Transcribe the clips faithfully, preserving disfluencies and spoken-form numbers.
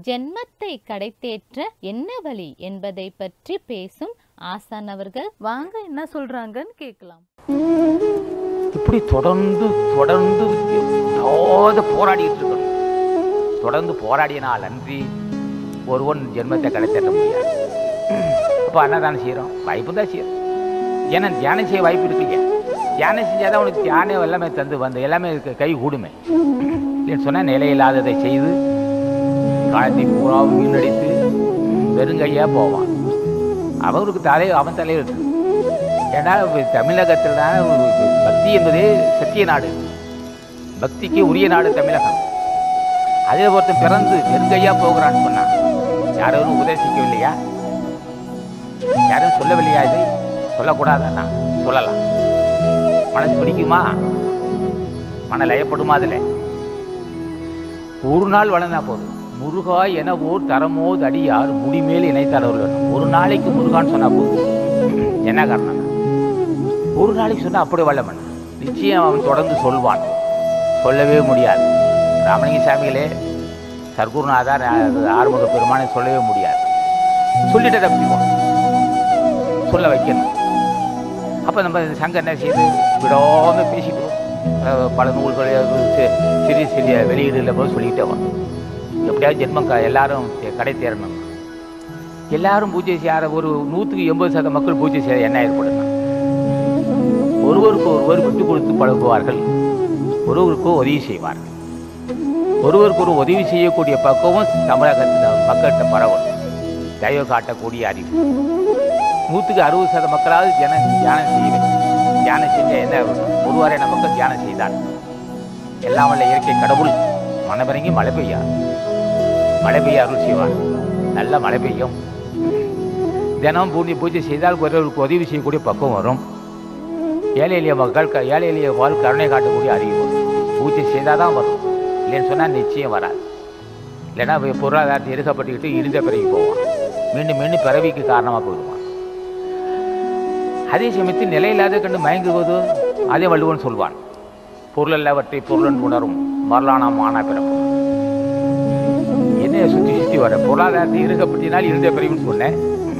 ஜென்மத்தை கடைத்தேற்ற என்ன வழி என்பதை பற்றி பேசும் ஆசான் அவர்கள். வாங்க என்ன சொல்றாங்கன்னு கேட்கலாம். இப்படி தொடர்ந்து தொடர்ந்து போராடிட்டு இருக்கணும். தொடர்ந்து போராடினால் அன்றி ஒருவன் ஜென்மத்தை கடைத்தேற்ற முடியாது. அப்போ அன்னதானம் செய்கிறோம், வாய்ப்பு தான் செய்யறோம். ஏன்னா தியானம் செய்ய வாய்ப்பு இருக்குல்லையா? தியானம் செஞ்சாதான் உனக்கு தியானம் எல்லாமே தந்து வந்து எல்லாமே கை கூடுமே. இல்லைன்னு சொன்னால் நிலையில்லாததை செய்து காலத்தை பூரா வீணடித்து வெறுங்கையாக போவான். அவருக்கு தலை அவன் தலைவர். ஏன்னா தமிழகத்தில் தான் பக்தி என்பதே சத்திய நாடு, பக்திக்கு உரிய நாடு தமிழகம். அதே ஒருத்தன் பிறந்து வெறுங்கையாக போகிறான்னு சொன்னான். யாரும் உபதேசிக்கவில்லையா? யாரும் சொல்லவில்லையா? இதை சொல்லக்கூடாதா? சொல்லலாம். மனசு பிடிக்குமா? மன லயப்படுமா? அதில் ஒரு நாள் வளர்ந்தா போதும். முருகா என ஓர் தரமோது அடியார் முடிமேல் இணைத்தரவர்கள். ஒரு நாளைக்கு முருகான்னு சொன்னா போதும். என்ன காரணம்? ஒரு நாளைக்கு சொன்னா அப்படி வல்லமன் நிச்சயம் அவன் தொடர்ந்து சொல்வான். சொல்லவே முடியாது. ராமலிங்க சாமிகளே, சர்க்குருநாதர், ஆறுமுக பெருமானை சொல்லவே முடியாது. சொல்லிட்டு தப்பிக்குவோம், சொல்ல வைக்கணும். அப்போ நம்ம சங்கம் என்ன செய்து விடாமல் பேசிட்டு பல நூல்களை சிறிய சிறிய வெளியீடுல போது சொல்லிக்கிட்டே வரும். எப்படியாவது ஜென்மம் க எல்லாரும் கடை தேரணும். எல்லாரும் பூஜை செய்யாத ஒரு நூற்றுக்கு எண்பது சதவீத மக்கள் பூஜை செய்ய என்ன ஏற்படுத்தணும்? ஒருவருக்கு ஒருவர் விட்டு கொடுத்து பழகுவார்கள், ஒருவருக்கு உதவி செய்வார்கள். ஒருவருக்கு ஒரு உதவி செய்யக்கூடிய பக்குவம் தமிழகத்தில் மக்கள்கிட்ட பரவணும். தயவு காட்டக்கூடிய அறிவு. நூற்றுக்கு அறுபது சதவீத மக்களாவது ஜன தியானம் செய்வேன். தியானம் செஞ்ச என்ன ஒருவாரே மக்கள் தியானம் செய்தார். எல்லாம் வல்ல இயற்கை கடவுள் மனமிறங்கி மழை பெய்யார். மழை பெய்ய அருள் செய்வார். நல்ல மழை பெய்யும். தினம் பூமி பூஜை செய்தால் ஒருவருக்கு உதவி செய்யக்கூடிய பக்குவம் வரும். ஏழை எளிய மக்கள் ஏழை எளிய வாழ் கருணை காட்டக்கூடிய அறிவு வரும். பூஜை செய்தால் தான் வரும். இல்லைன்னு சொன்னால் நிச்சயம் வராது. இல்லைன்னா பொருளாதாரத்தை எடுக்கப்பட்டுக்கிட்டு இழிந்த பிறகு போவான். மீண்டும் மீண்டும் பிறவிக்கு காரணமாக போயிடுவான். அதே சமயத்தில் நிலையில்லாத கண்டு மயங்குவது அதே வள்ளுவன் சொல்வான். பொருள் எல்லாவற்றை பொருளன் உணரும் மரலானாம் ஆனா பிறப்பு. என்ன சுற்றி சுற்றி வர பொருளாதாரத்தை இருக்கப்பட்டினால் இருந்த பிறகுன்னு சொன்னேன்.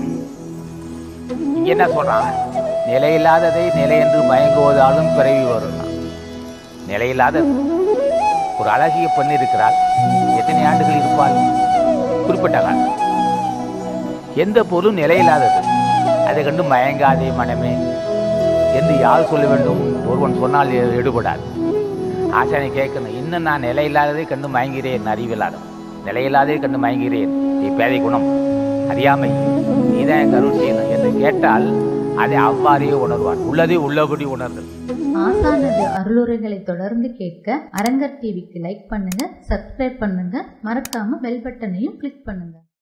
இங்க என்ன சொல்றான்? நிலையில்லாததை நிலை என்று மயங்குவதாலும் பிறவி வரும். நிலையில்லாத ஒரு அழகிய பெண் இருக்கிறாள். எத்தனை ஆண்டுகள் இருப்பாள்? குறிப்பிட்ட காலம். எந்த பொருளும் நிலையில்லாதது. அதை கண்டு மயங்காதே மனமே என்று யார் சொல்ல வேண்டும்? ஒருவன் சொன்னால் எடுபடாது. ஆசானை கேட்கணும். இன்னும் நான் நிலையில்லாததை கண்டு மயங்கிறேன். அறிவில்லாதவன் நிலையில்லாதே கண்டு மயங்கிறேன். நீ பேதை குணம் அறியாமை, நீதான் எனக்கு அருள் செய்யணும் என்று கேட்டால் அதை அவ்வாறே உணர்வான். உள்ளதே உள்ளபடி உணர்தல். ஆசானது அருளுரைகளை தொடர்ந்து கேட்க அரங்கர் டிவிக்கு லைக் பண்ணுங்க, சப்ஸ்கிரைப் பண்ணுங்க, மறக்காம பெல் பட்டனையும் கிளிக் பண்ணுங்க.